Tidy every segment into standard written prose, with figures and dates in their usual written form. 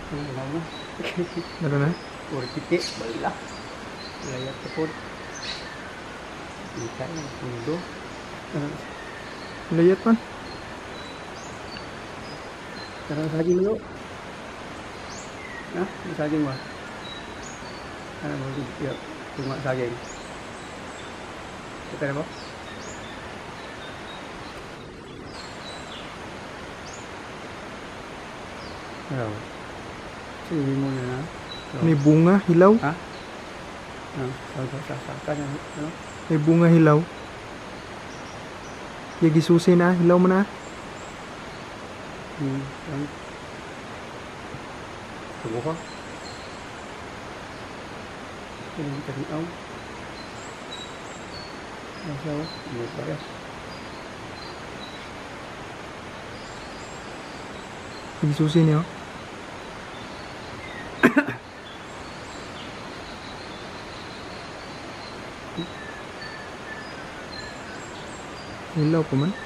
Ano? Ano na? Puro piti, bala. Layat sa pod. Ika yung pundo. Layat man. Sarang saging mo. Ha? Saging mo. Ano mo? Tunga saging. Kita na mo? Ano? Sige mo na. May bunga, hilaw. Ha? Sasaka na. Ano? May bunga, hilaw. Yagi susi na, hilaw mo na. Tunggu ko. Ini tadi au. Masa ini saya. Yagi susi niyo. Hilaw pa man.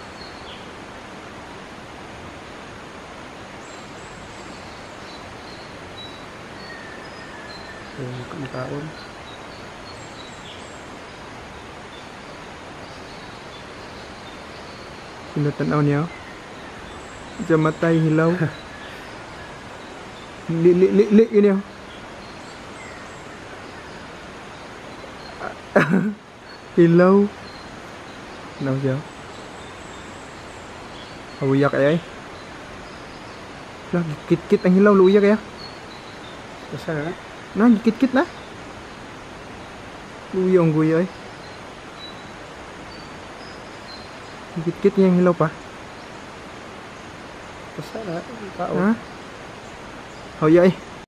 Makaon. Pinatanaw niya. Diyan matay, hilaw. Li, yun yun. Hilaw. Hilaw siya. Hawiyak kaya eh. Kit-kit ang hilaw, luya kaya. Basta na. Nah, kit-kit na. Luya ang guya eh. Kit-kit niya ang hilaw pa. Basta na. Tao. Ha? Hawiyak eh.